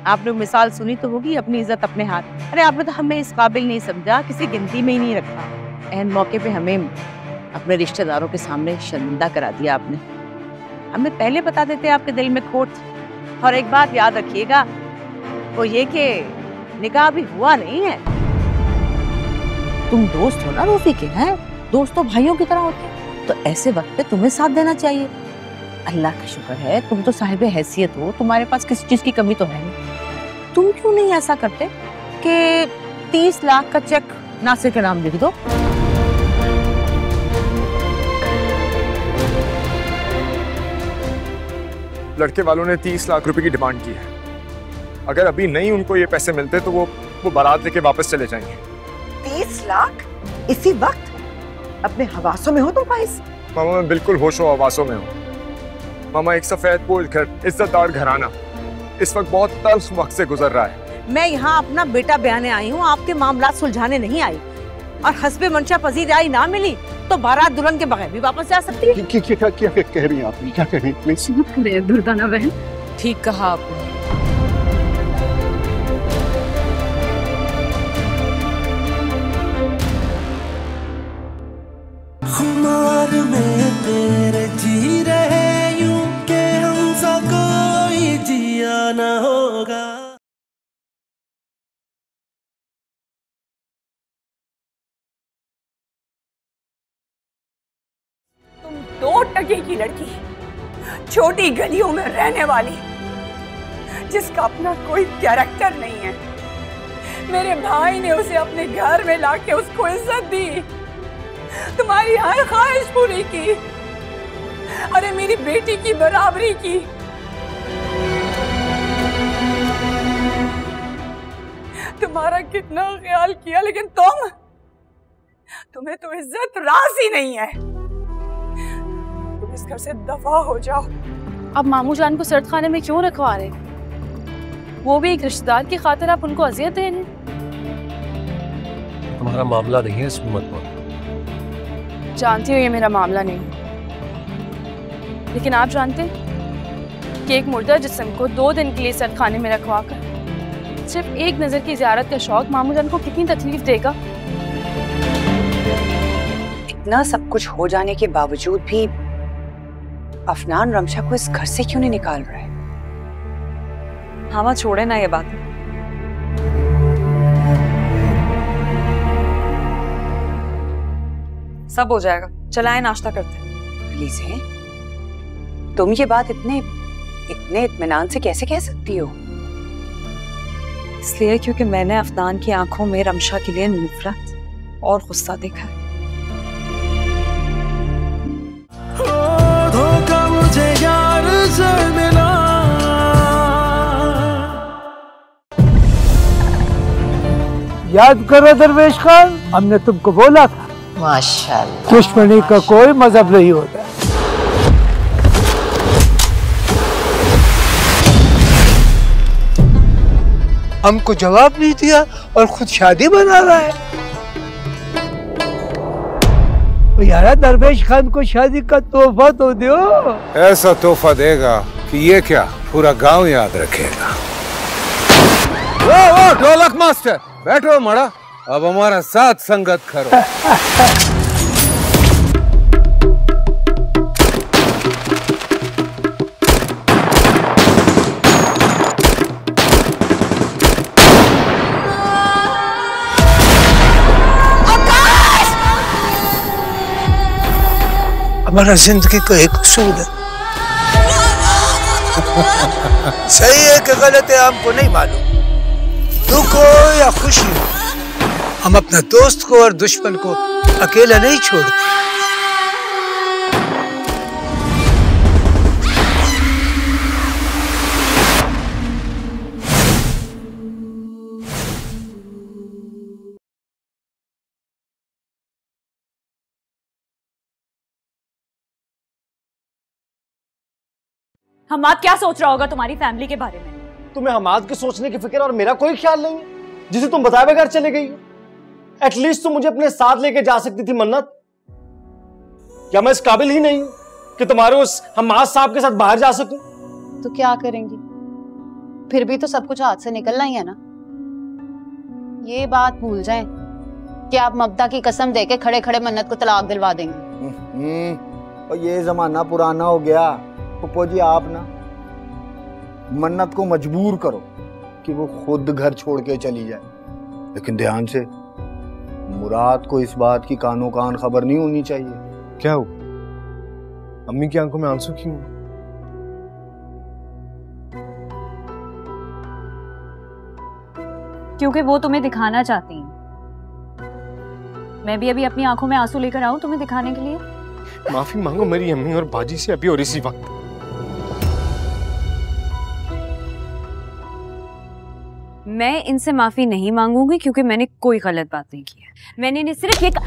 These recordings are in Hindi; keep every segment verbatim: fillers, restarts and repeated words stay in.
आपने मिसाल सुनी तो होगी, अपनी इज्जत अपने हाथ। अरे आपने तो हमें इस काबिल नहीं समझा, किसी गिनती में ही नहीं रखा। एहन मौके पे हमें अपने रिश्तेदारों के सामने शर्मिंदा करा दिया आपने। हमें पहले बता देते आपके दिल में खोट। और एक बात याद रखिएगा, वो ये कि निकाह भी हुआ नहीं है। तुम दोस्त हो ना रूफी के, हैं? दोस्त तो भाइयों की तरह होते हैं, तो ऐसे वक्त पे तुम्हें साथ देना चाहिए। अल्लाह का शुक्र है तुम तो साहिबे हैसियत हो, तुम्हारे पास किसी चीज की कमी तो है नहीं। तुम क्यों नहीं ऐसा करते कि तीस लाख का चेक नासिर के नाम लिख दो? लड़के वालों ने तीस लाख रुपए की डिमांड की है। अगर अभी नहीं उनको ये पैसे मिलते तो वो वो बारात लेके वापस चले जाएंगे। तीस लाख इसी वक्त? अपने हवासों में हो तुम फाइज? मामा मैं बिल्कुल होशो हवासों में हूँ। मामा एक सफेद पोश घर, इज्जतदार घराना इस वक्त बहुत तल्ख वक्त से गुजर रहा है। मैं यहाँ अपना बेटा बयाने आई हूँ, आपके मामला सुलझाने नहीं आई। और हस्बे मंशा पजीर आई ना मिली तो बारात दुल्हन के बगैर भी वापस जा सकती है। क्या क्या क्या क्या कह रही हैं आप? क्या कह रही हैं? प्लीज दुर्दाना बहन, ठीक कहा आपने। खुमार में तेरे जी रहे यूं के हमसा कोई जिया ना होगा। तुम दो टके की लड़की, छोटी गलियों में रहने वाली, जिसका अपना कोई कैरेक्टर नहीं है। मेरे भाई ने उसे अपने घर में लाके उसको इज्जत दी, तुम्हारी हर ख्वाहिश पूरी की, अरे मेरी बेटी की बराबरी की। तुम्हारा कितना ख्याल किया, लेकिन तुम तुम्हें तो इज्जत रास ही नहीं है। तुम इस घर से दफा हो जाओ। अब मामू जान को सर्द खाने में क्यों रखवा रहे? वो भी एक रिश्तेदार की खातिर आप उनको अजियत दे रहे? तुम्हारा मामला नहीं है, इसमें मत बोलो। जानती हूँ ये मेरा मामला नहीं, लेकिन आप जानते हैं कि एक मुर्दा जिस्म को दो दिन के लिए सर्द खाने में रखवा कर सिर्फ एक नजर की ज़ियारत का शौक मामू जान को कितनी तकलीफ देगा। इतना सब कुछ हो जाने के बावजूद भी अफनान रमशा को इस घर से क्यों नहीं निकाल रहा है? हाँ छोड़े ना ये बात। सब हो जाएगा, चलाए नाश्ता करते हैं। अलीज़े, तुम ये बात इतने इतने इत्मीनान से कैसे कह सकती हो? इसलिए क्योंकि मैंने अफनान की आंखों में रमशा के लिए नफरत और गुस्सा देखा है। धोखा मुझे यार से मिला। याद करो दरवेश खान, हमने तुमको बोला था माशाल्लाह दुश्मनी का कोई मजहब नहीं होता। हमको जवाब नहीं दिया और खुद शादी बना रहा है। तो यार दरवेश खान को शादी का तोहफा तो दो। ऐसा तोहफा देगा कि ये क्या पूरा गांव याद रखेगा। वो वो ढोलक मास्टर बैठो मड़ा, अब हमारा साथ संगत करो। हमारा जिंदगी का एक उसूल है, सही है कि गलत है हमको नहीं मालूम। दुख हो या खुशी हो, हम अपना दोस्त को और दुश्मन को अकेला नहीं छोड़ते। हमाद क्या सोच रहा होगा तुम्हारी फैमिली के बारे में? तुम्हें हमाद के सोचने की फिक्र और मेरा कोई ख्याल नहीं है, जिसे तुम बताए बगैर चले गई हो। एटलीस्ट तुम मुझे अपने साथ लेके जा सकती थी मन्नत। क्या मैं इस काबिल ही नहीं कि तुम्हारे उस हमाद साहब के साथ बाहर जा सकूं? तो क्या करेंगी? फिर भी तो सब कुछ हाथ से निकलना ही है ना। ये बात भूल जाएं कि आप ममता की कसम देके खड़े खड़े मन्नत को तलाक दिलवा देंगे। और ये जमाना पुराना हो गया। पप्पो जी आप ना मन्नत को मजबूर करो कि वो खुद घर छोड़ के चली जाए, लेकिन ध्यान से, मुराद को इस बात की कानो कान खबर नहीं होनी चाहिए। क्या हो? अम्मी की आंखों में आंसू क्यों? क्योंकि वो तुम्हें दिखाना चाहती हैं। मैं भी अभी अपनी आंखों में आंसू लेकर आऊं तुम्हें दिखाने के लिए। माफी मांगो मेरी अम्मी और बाजी से अभी और इसी वक्त। मैं इनसे माफी नहीं मांगूंगी क्योंकि मैंने कोई गलत बात नहीं की है। मैंने इन्हें सिर्फ ये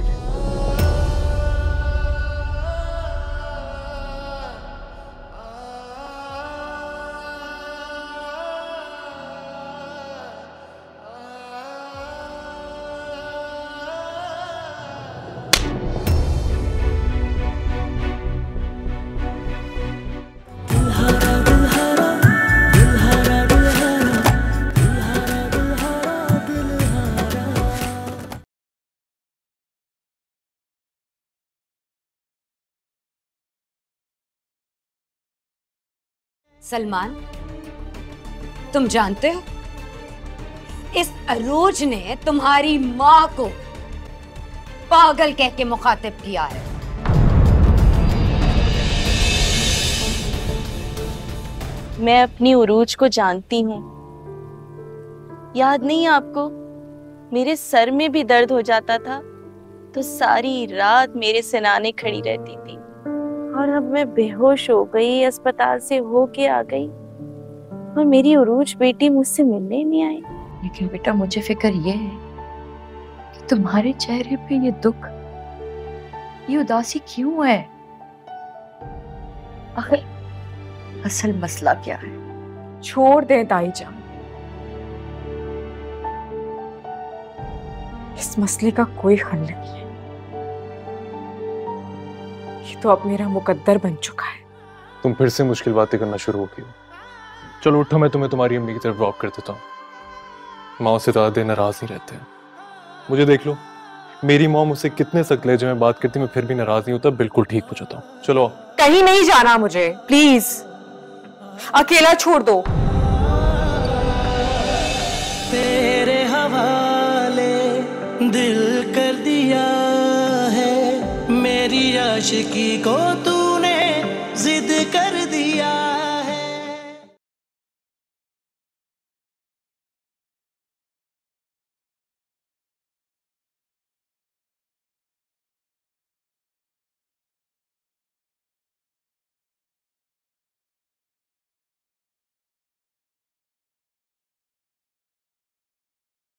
सलमान, तुम जानते हो इस अरोज ने तुम्हारी माँ को पागल कह के मुखातिब किया है। मैं अपनी उरूज को जानती हूँ। याद नहीं आपको? मेरे सर में भी दर्द हो जाता था तो सारी रात मेरे सिनाने खड़ी रहती थी, और अब मैं बेहोश हो गई, अस्पताल से होके आ गई और मेरी उरूज बेटी मुझसे मिलने नहीं आई। लेकिन बेटा मुझे फिक्र ये है कि तुम्हारे चेहरे पे ये दुख, ये उदासी क्यों है? आखिर असल मसला क्या है? छोड़ दें ताई जान, इस मसले का कोई हल नहीं है। ये तो अब मेरा मुकद्दर बन चुका है। तुम फिर से मुश्किल बातें करना शुरू हो गई। चलो उठो, मैं तुम्हें तुम्हारी अम्मी की तरफ ड्रॉप कर देता हूँ। माँ से ज्यादा देर नाराज नहीं रहते। मुझे देख लो, मेरी माँ मुझसे कितने सख्त लहजे में बात करती, मैं फिर भी नाराज नहीं होता, बिल्कुल ठीक हो जाता हूँ। चलो। कहीं नहीं जाना मुझे, प्लीज अकेला छोड़ दो। तेरे हवाले दिल कर दिया है, मेरी आशिकी को तू